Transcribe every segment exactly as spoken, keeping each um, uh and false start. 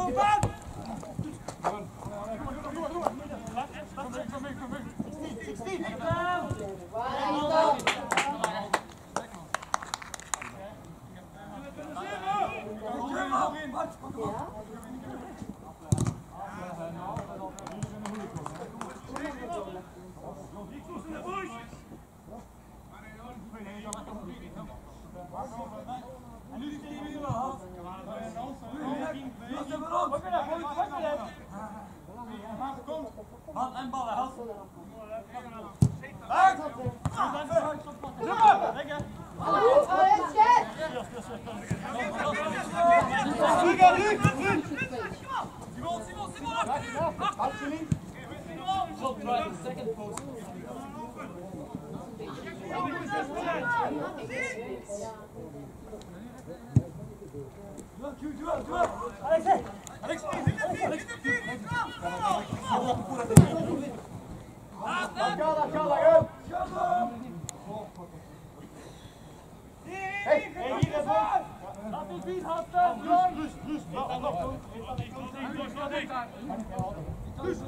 Hand en ballen, hand. Simon, Simon, Simon, achter u! Top right, second post. Alex, Alex, Alex. Hey, hey, hier is het. Laat ons niet hasten. Rust, rust, rust.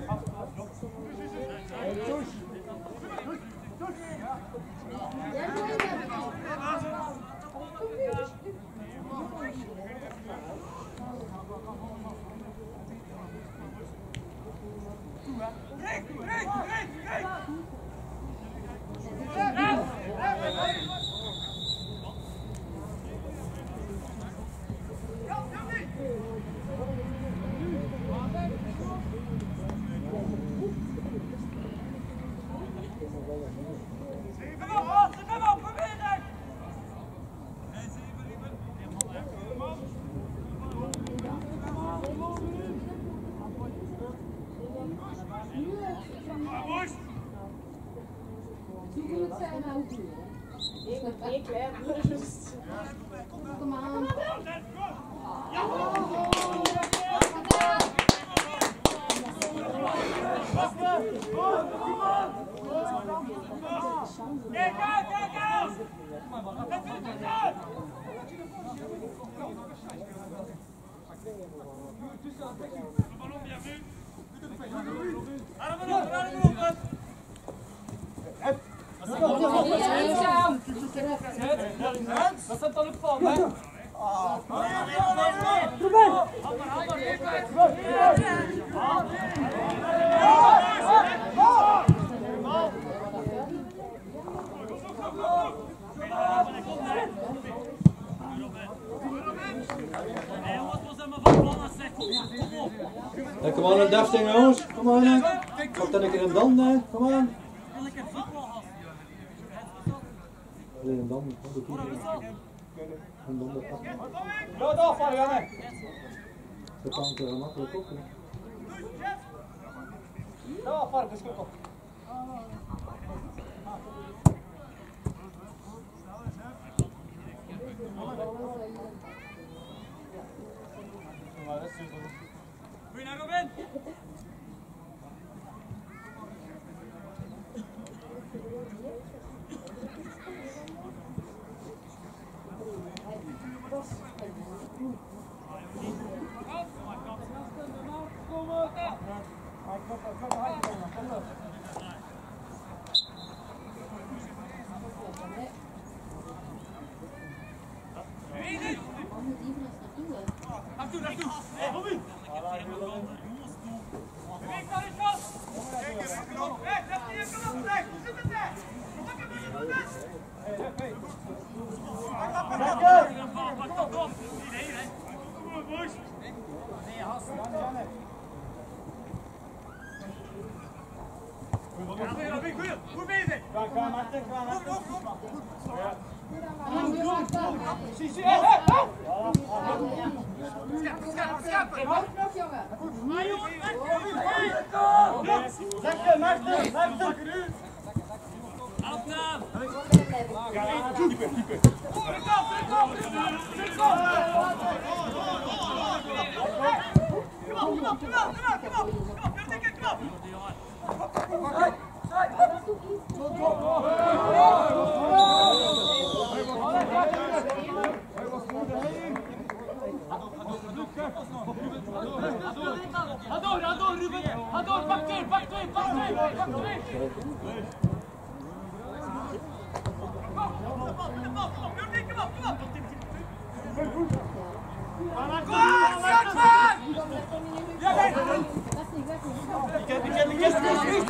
Breek, breek, breek, breek. Ik leer rust. Kom aan. Kijk uit, kijk uit! Dat staat dan op van, hè? Ruben! Ja, kom aan, deftig jongens, kom aan. Pak dan een keer een dan, kom aan. Alleen een dan, een dan dat af. Loop af, Marianne! Dat kan er makkelijk op. Ja, Vark, dus op. Moet je naar Robin? Naartoe, naartoe! Hé, Robin! Beweeg naar de kant! Hé, zet die je knop weg! Hoe zit het daar? Pak hem in de net! Hé, hé, hé! Pak dat op! Nee, hè? Kom maar, boys! Nee, hast! Ja, Robin, goed! Goed bezig! Ga, ga, Martin, ga, Martin! Zie, zie, hé, hé, hé! Schappen, schappen, schappen! Houd nog, jongen! Maar jongen, lekker, Martin, Martin! Afnaam! Ja, type, type! Druk af, druk af, druk af! Druk af! Kom op, kom op, kom op, kom op, kom op! Kom op, dikke knop! Hey, hey! Ga door, ga door, Ruben. Ga door, pak twee, pak twee, pak twee, pak twee. Kom, kom op, kom op, kom op, kom op, kom op. Kom, schot van! Ja, nee. Ik heb, ik heb, ik heb, ik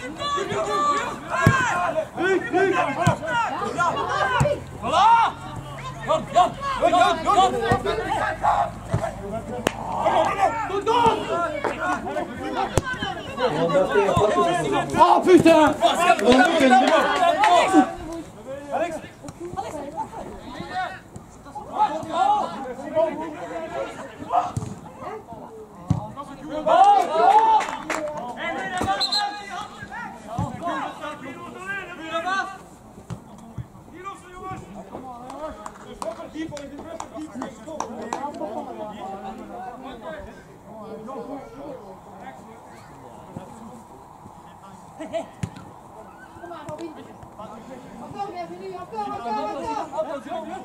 heb, voilà! Jan, Jan, Jan, Jan! Doe door! Oh putain! Alex! Kom maar, Robin. Encore, bienvenue. Encore, encore,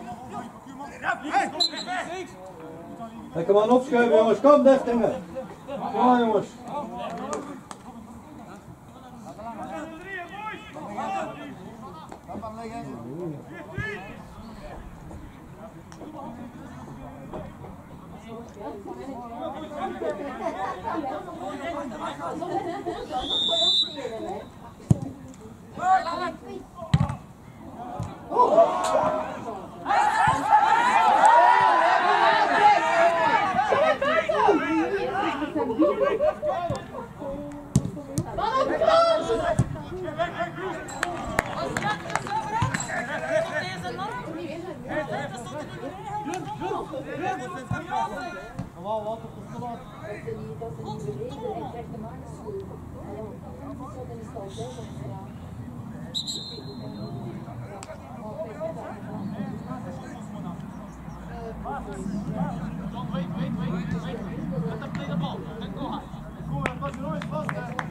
encore. Hey, kom aan opschuiven jongens, kom Deftingen. Kom aan jongens. Normaal wat op de straat. Dat is niet, dat is niet bewegen, hij krijgt de maagschuld. Zo, dan is het al zelf opgedaan. John, wait, wait, wait, wait. Let them play the ball. Then go high. Go ahead, pas, Louis, pas.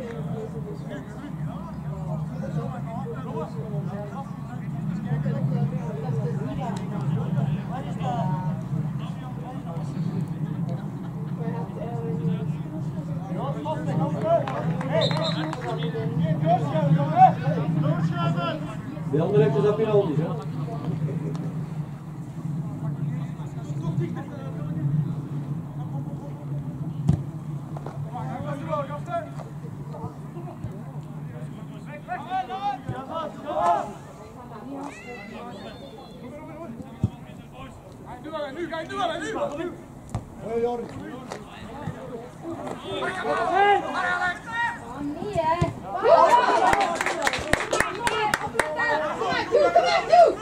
De andere heeft dus op je handen, hè? Nu, ga je nu wel, nu! Hé, Joris. Oh nee, hè. Kom maar, doe, kom maar, doe!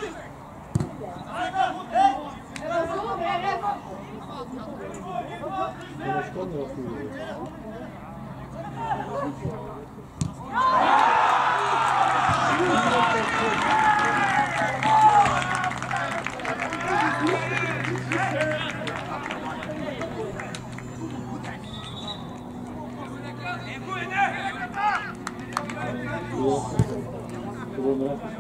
En dan zo, weer even. Ja, dat kon er ook niet. Gewoon maar even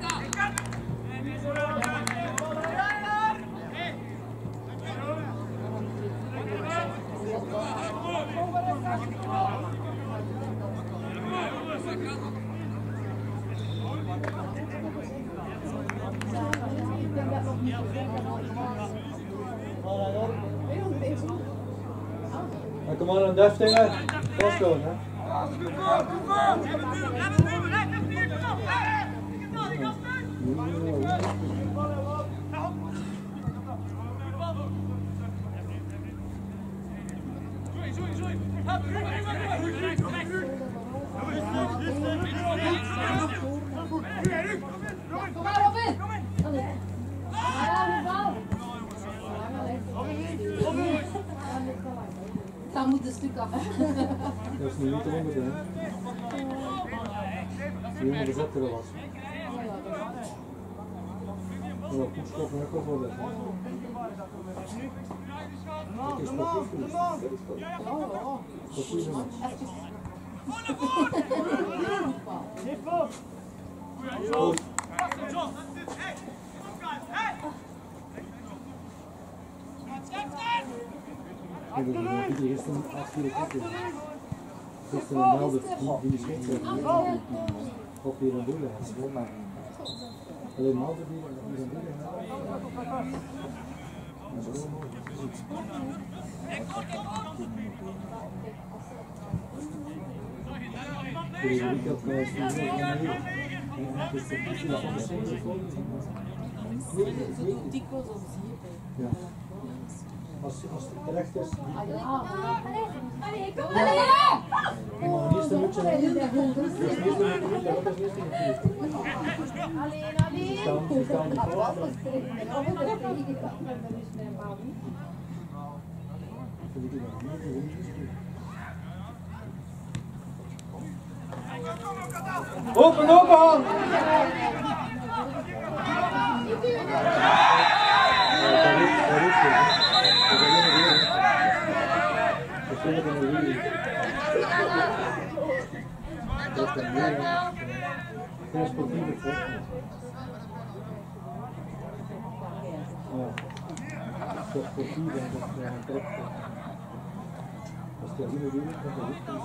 ja, kom aan, een Deftingen. Dat is gewoon, hè? Kom maar, Robin. Ja, bal. Dan moet een stuk af. Dat is nu niet te onderdelen. Die jongen bezet er wel was. Ja, goed stoppen, ook wel weg. Dat is sportief genoeg. Dat is sportief genoeg. Goed. Die is een afgelopen kop. Dus de melder die is geen of hier een doel is. Alleen melder die hier een doel is. De week had mij sturen van mij. Dus dat is een andere ja. Als, als het terecht is. Allee, kom maar. Eerst een beetje. Eerst een beetje. Dat is eerst een beetje. Alleen, alleen. Ze staan niet voor. Open, open! Sportieve trek. Ja, dat sportief en dat trekt. Als je dat niet meer doet, dan is het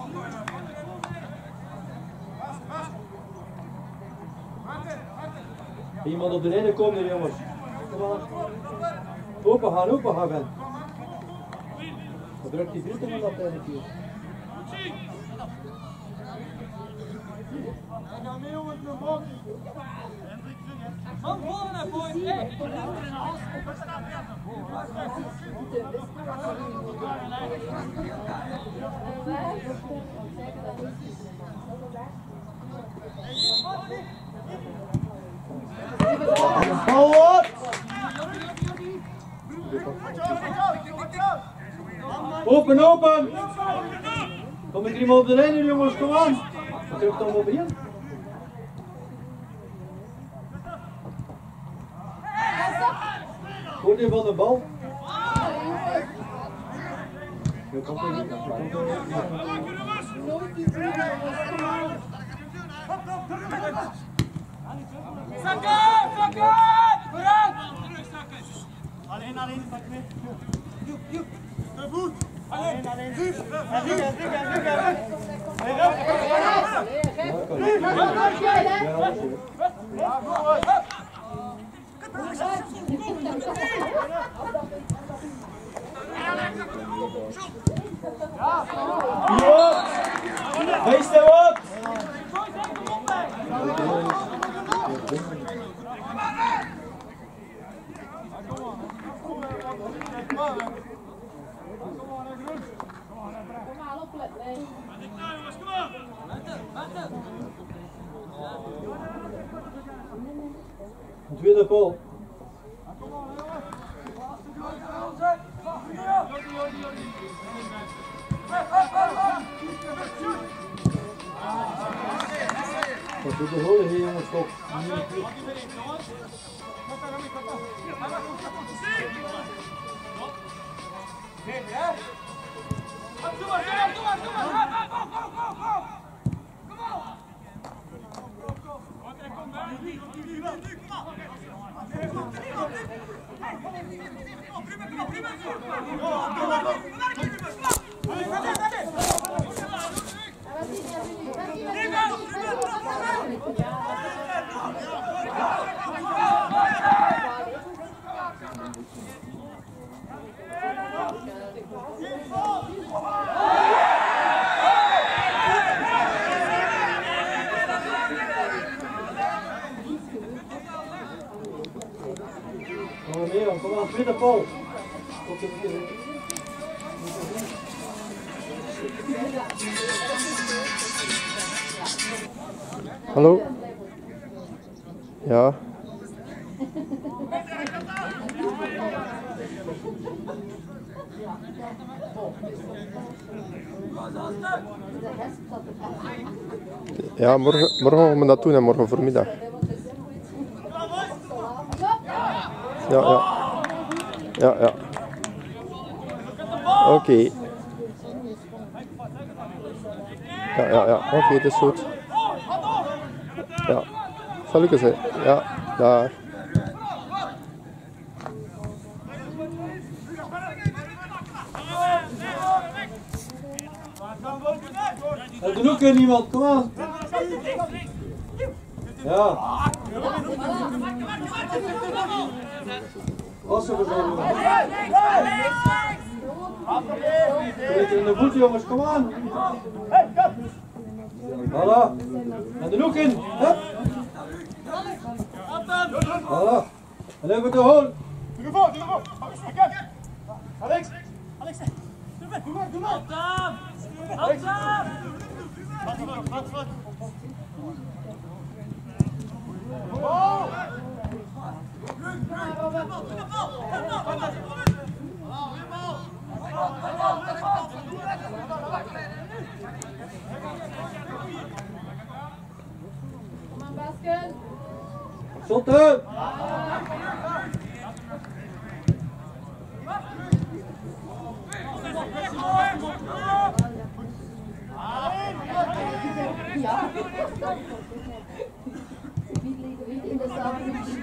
niet. Iemand op de ene komen, jongens. Kom maar. Open gaan, open gaan, Ben. Wat drukt die druk in dat ene keer? En dan mee jongens, de bok. Van voren naar voren. Hé, voor de in de hals. Wat staat er? Bal op! Open, open! Kom ik iemand op de lijn, jongens, kom aan! Wat heb je dan over hier? Goed in van de bal. Je komt er niet. Je komt er niet. Zakken! Zakken! Vooruit! Alleen, alleen, pak mee. Joep, joep. De voet. Alleen, alleen. En Ruud, en Ruud, en Ruud, en Ja! Wees er op! Een tweede Paul. Wat doet de holen hier, jongens, toch? Kom maar mee, kom maar, tweede Paul. Hallo? Ja. Ja, morgen, morgen gaan we dat doen en morgen voormiddag. Ja, ja. Ja, ja. Oké. Okay. Ja, ja, ja. Oké, okay, dat is goed. Ja. Zal ik eens zeggen? Ja, daar. Uit de hoek in iemand, kom aan. Ja. Passen we zo. Beetje in de voet jongens, kom aan. Voilà. En de hoek in. Hup. Voilà. En even de hoorn. Doe ervoor, doe ervoor. Alex. Alex. Doe maar, doe maar, doe maar. Alex. Wat, wat, wat, wat. Oh! Kom aan, Basken. Zotten! Ja. Niet in de zaal.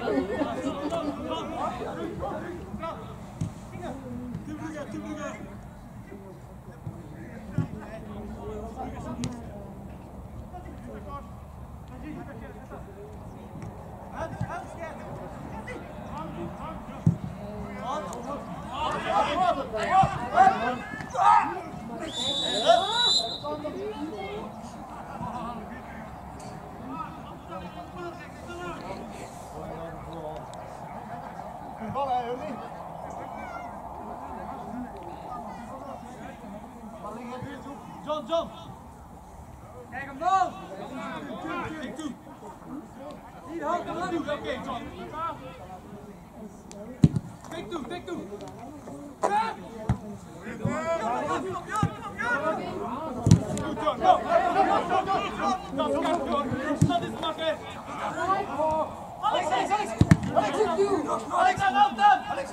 John, John! Kijk hem dan! Ik doe! Hier, houd hem aan! Oké, John! Tik toe, tik toe! Ja! Goed, John! Go! Dat is John! Dat is makkelijk! Alex, Alex, Alex! Alex, Alex, aan Alten! Alex!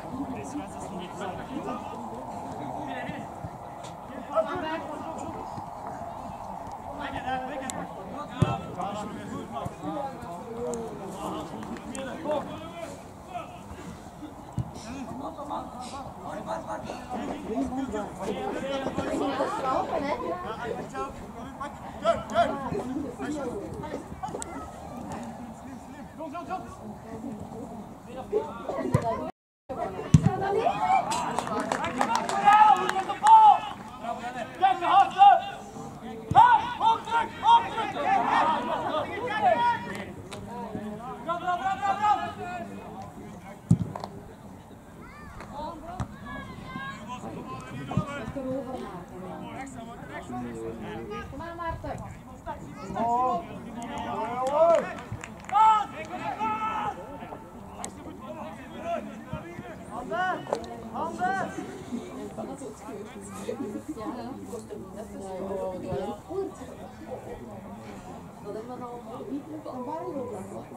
Kom aan, Maarten. Oh. Handen! Handen! Dat is maar al niet van Barlo.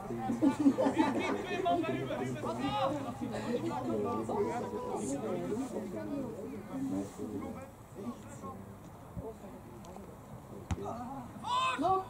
Nog.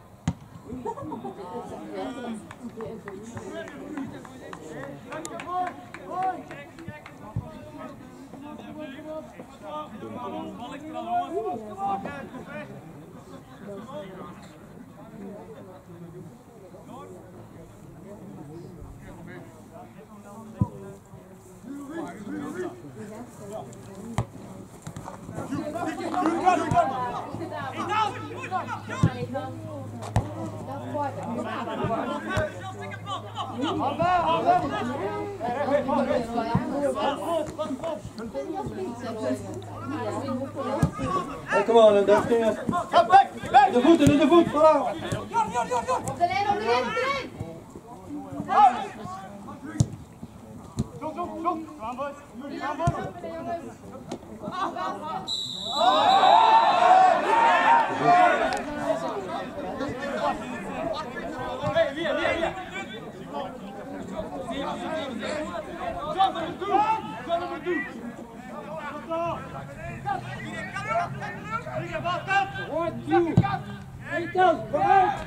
Hey, kom aan, en daar springen. De voeten, in de voet, voilà. Op de lijn, op de lijn, op de lijn. John, John, John! Come on, boys! Come on, boys! Hey, weer, weer, weer! John, nummer two! John, nummer two! One, two! Hey, down! Go out!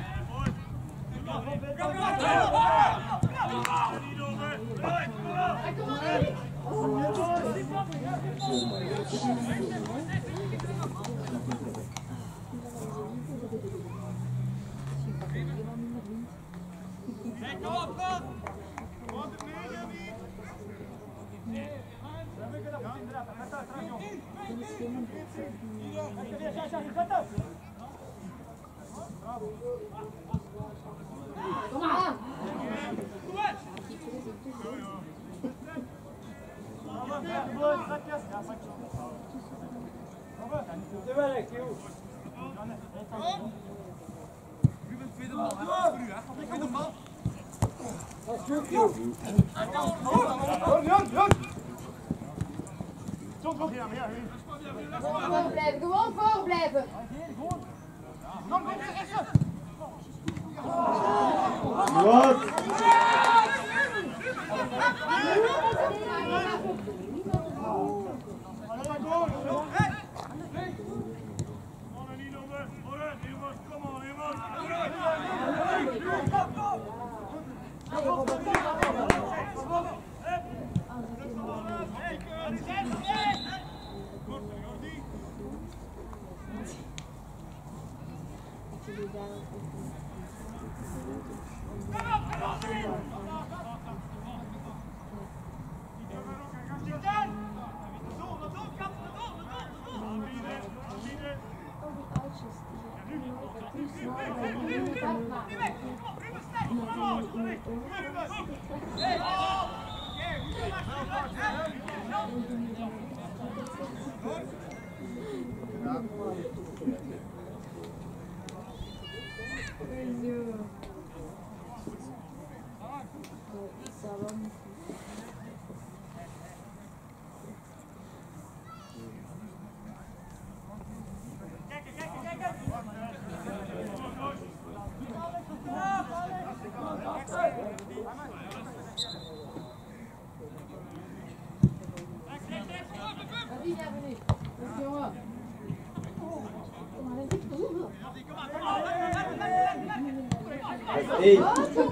Kom aan. Gewoon blijven, gewoon voor blijven. Wat? Hey.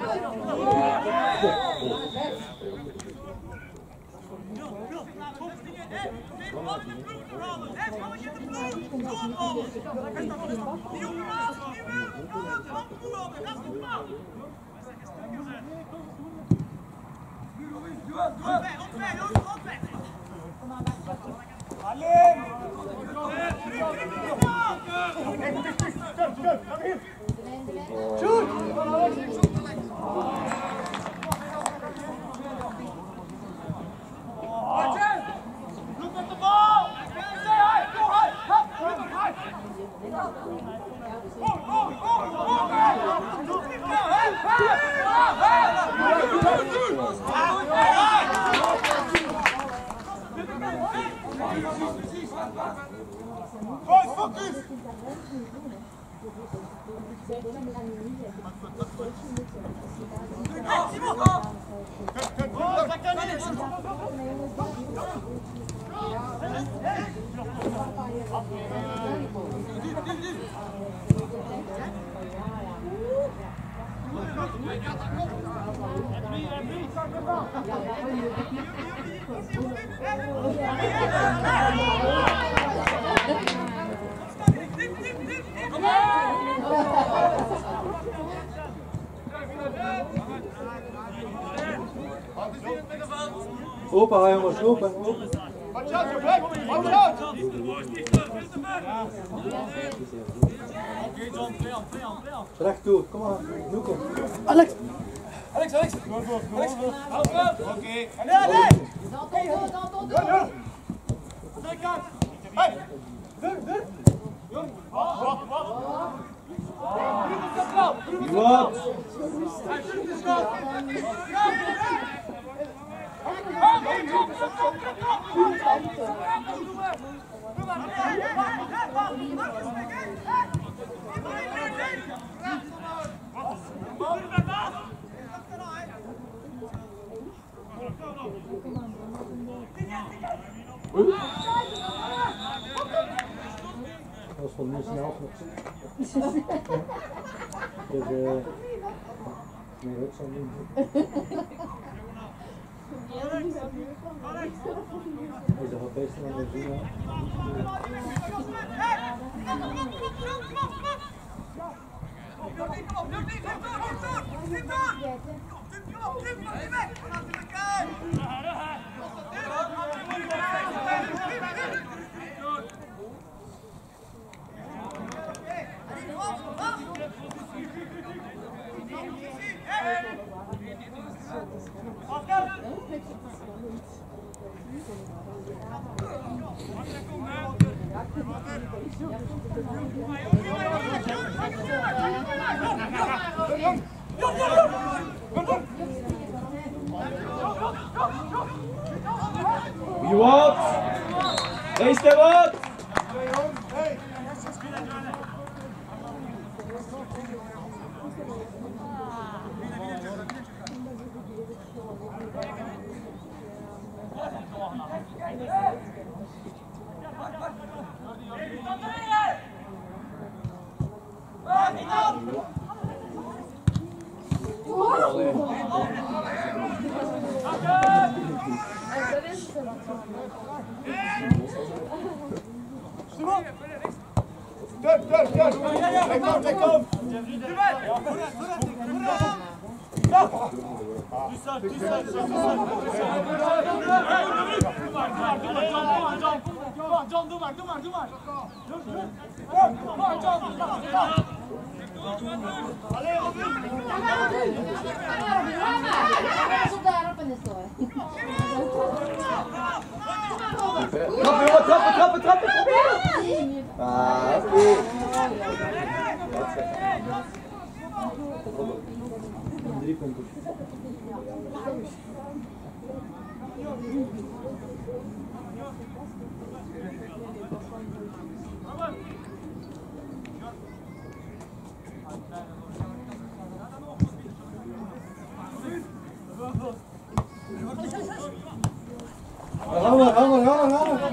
Open, jongens, open, open. Watch out, you're back! Watch out! Recht toe, kom maar, Noeke. Alex! Alex, Alex! Go, go, go! Oké. Allez, allez! Dans ton dos, dans ton dos. Hey! Dur, dur! Jong! Wacht, wacht, wacht! Wat? Dat was van nu snel nog. Dus, uh, nee, dat zal niet. Is dat wel beter dan we doen? Wie wat? Is er wat? John, doe maar, doe maar, doe maar. Kom maar, John. Allee, op u. Trappen, trappen, trappen, trappen, probeer! Ah, oké. Drie punten. Hou maar, hou maar, hou maar, hou maar.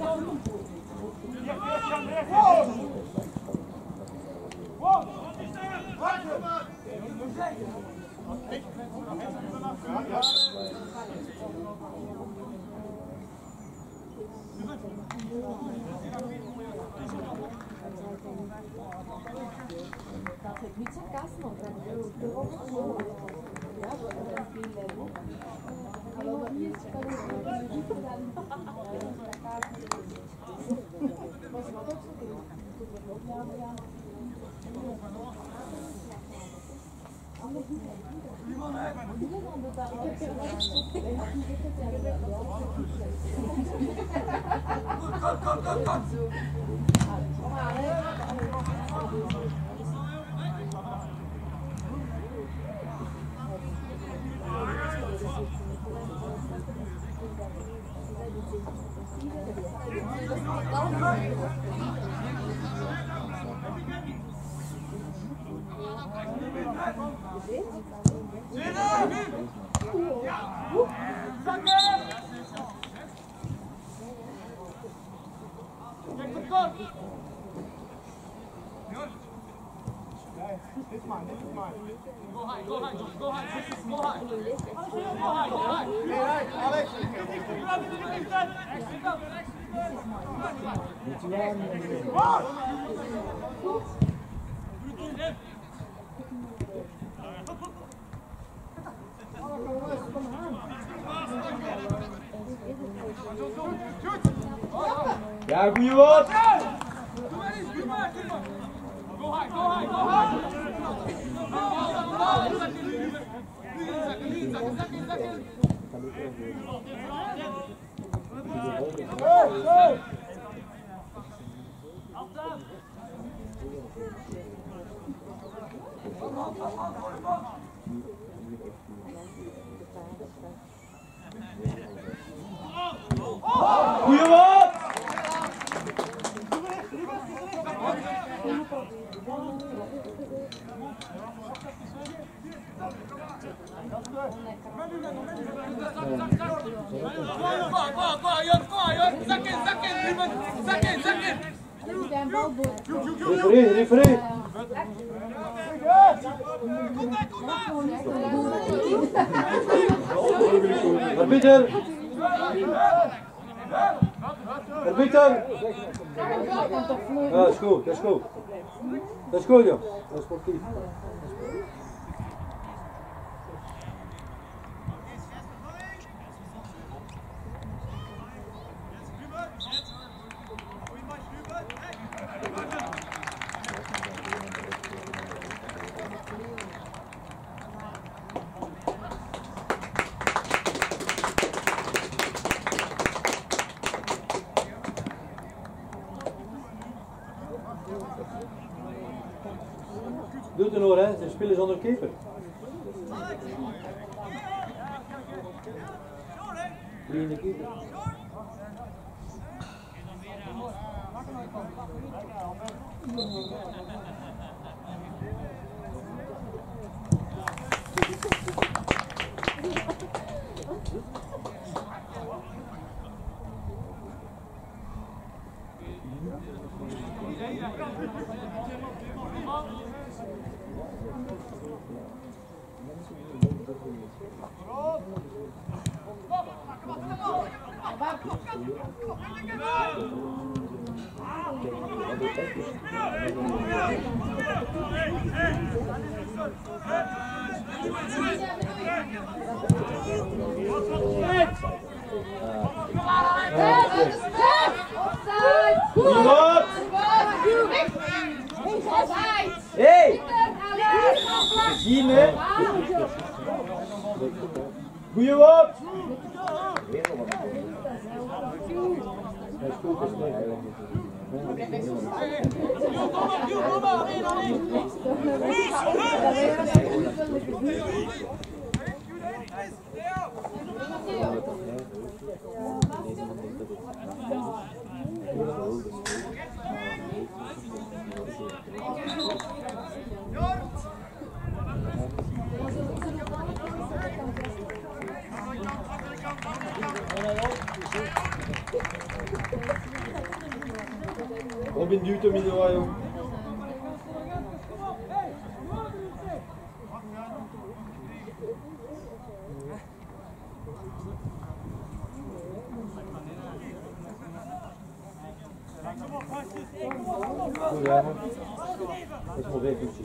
Dat het niet sarcasme, want dan is het erop gekomen. Ja, dat is een veel level. Hallo, dat is Ja, goeie wat! Goeie wat! Referee, referee. Arbiter. Arbiter. Ja, dat is goed, dat is goed. Dat is goed, joh. Dat is sportief. Doe het hoor, hè? Ze spelen zonder keeper. Vliegende keeper. Hey! Zien hè? Goeie wat! Robin duwt hem in de waai, joh. Goed, ja, man. Dat is wel weer goed.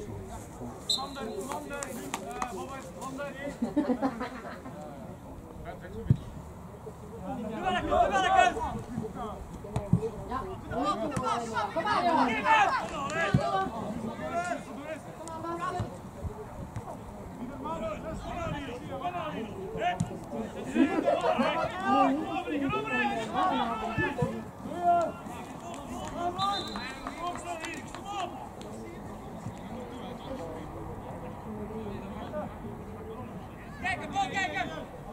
Kom maar, jongen. Kijken, bal kijken!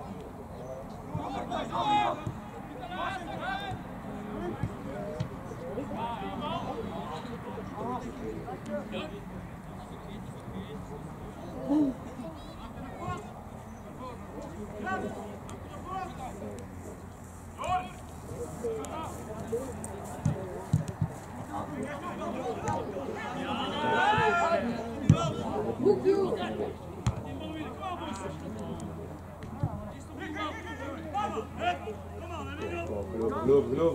Geloof, geloof.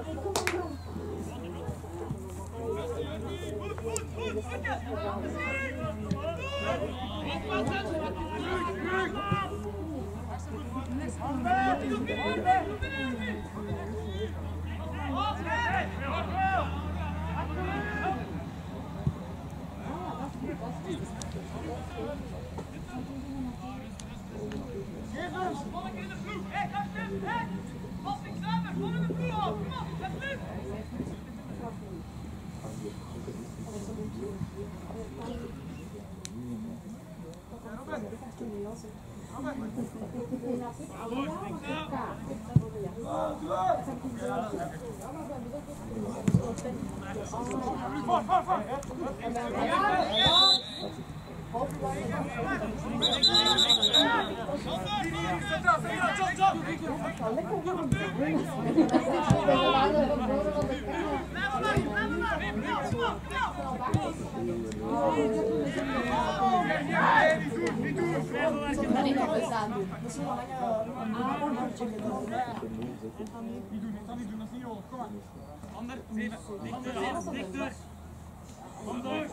Ander, zeven, dichter, dichter. Ander.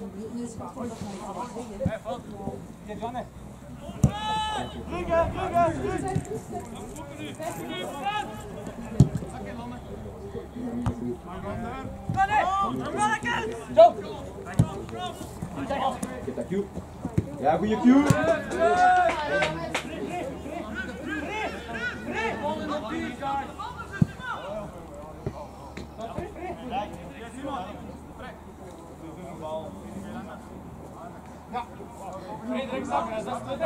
Get van, hè. Druggen, druggen, druggen. Zo! Get dat cue. Ja, goeie cue. Frederik zakken, dat is het.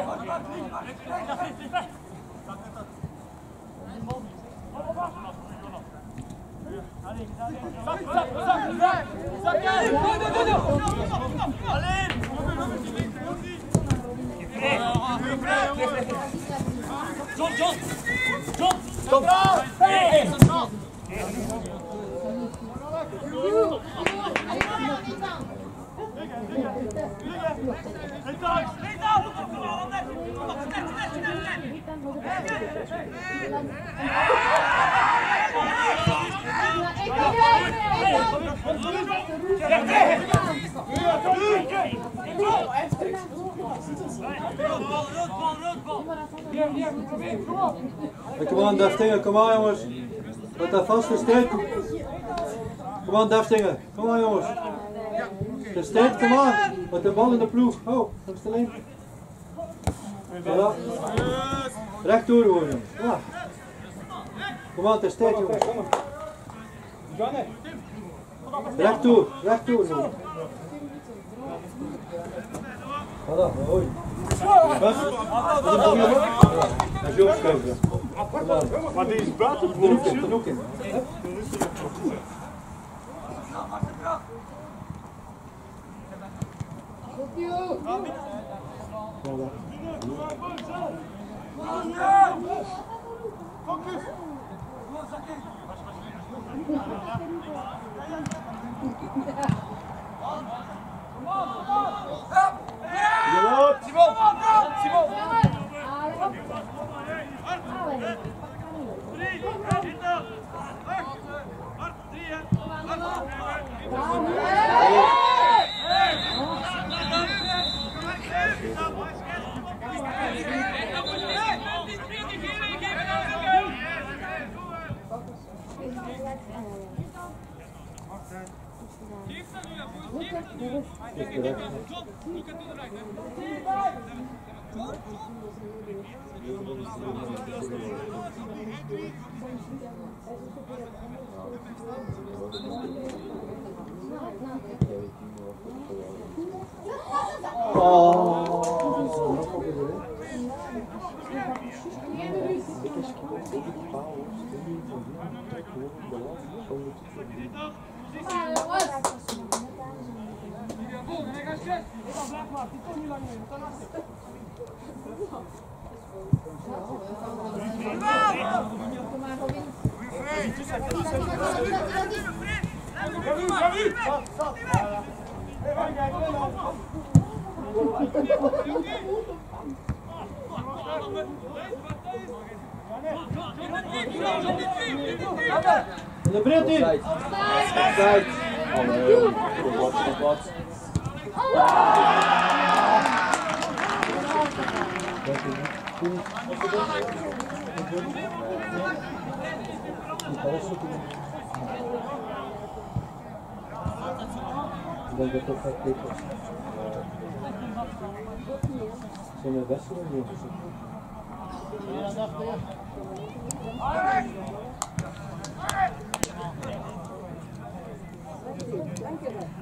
John, John! John! Stop! Hey! Kom aan, Dafstingen, kom aan jongens. Wat daar vast is dit. Kom aan, Dafstingen, kom aan jongens. De steed, kom aan. Met de bal in de ploeg. Oh, dat is alleen. Voilà. Recht door gewoon jongens. Ja. Kom aan, de steed jongens. Recht door, recht door jongens. Voilà, hoi. Bas, wat is het nog? Dat is Joost Kuiper. Maar die is buiten Er ook in, er ook in. De breed in! Tijd! Wat, wat? Ik denk dat dat gaat lukken. Zijn er best wel niet gezien? Ja, dat weer. Dank je wel.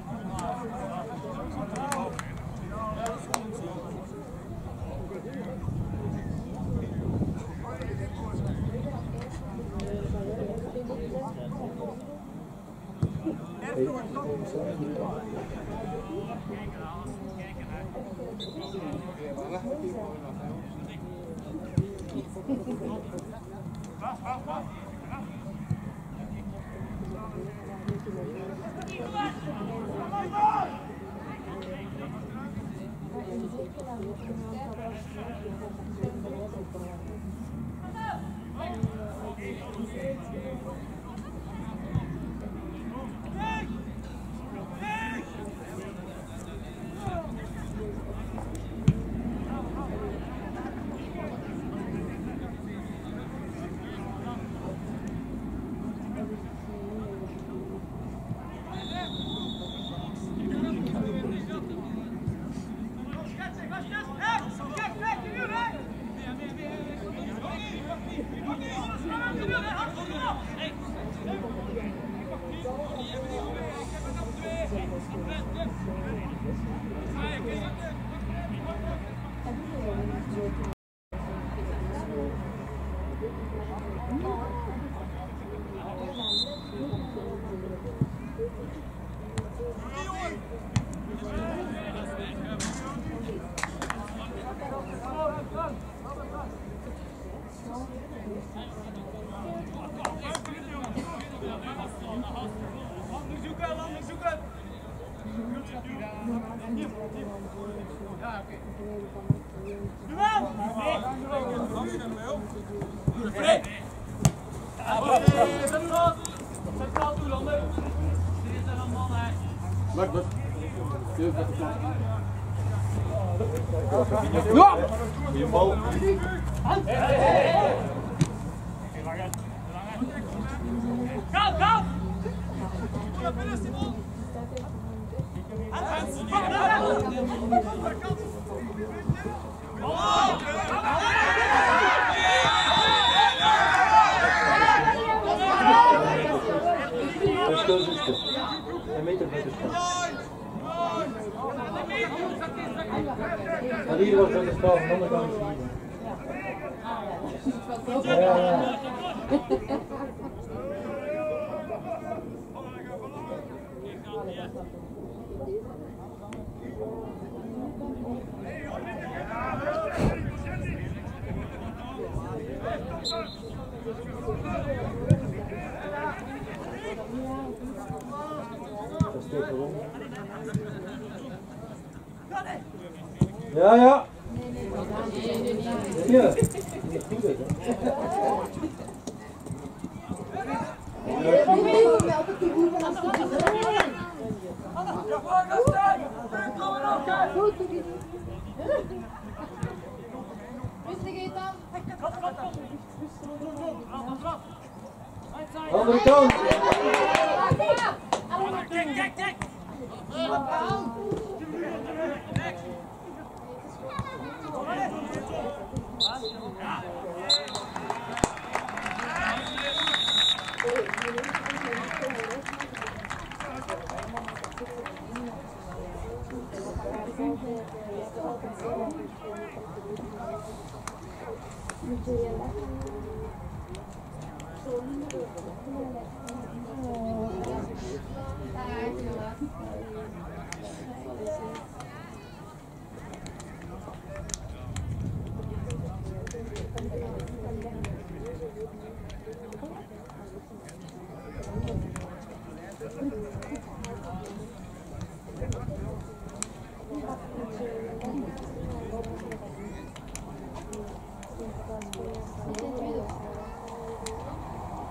Hey! zoeken, landing zoeken. Ja, oké. Doe hem! Fred! Centraal! Centraal toe, landen! Er is er een man, hè. Wacht, wacht. Durf dat te plaatsen. Ja! Goeie bal. Ga, ga! Naar binnen, Simon! Verschil zuster. Een meter verschil. Maar hier was het de straf, aan de andere kant is hier. Ja, ja, ja. Dat steekt erom. Ja, ja. Hier. Dat is goed, hè? Andere kant. Kijk, kijk, kijk!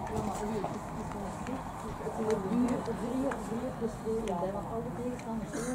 Ja, want alle tegenstanders